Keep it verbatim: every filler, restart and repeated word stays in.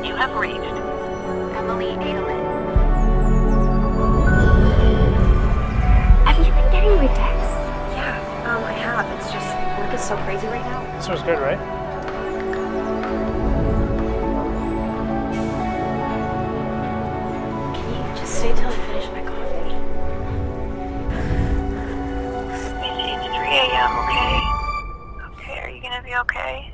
You have reached Emily Adelman. Have you been getting my texts? Yeah, um, I have. It's just, work is so crazy right now. This was good, right? Can you just stay till I finish my coffee? It's three A M, okay? Okay, are you gonna be okay?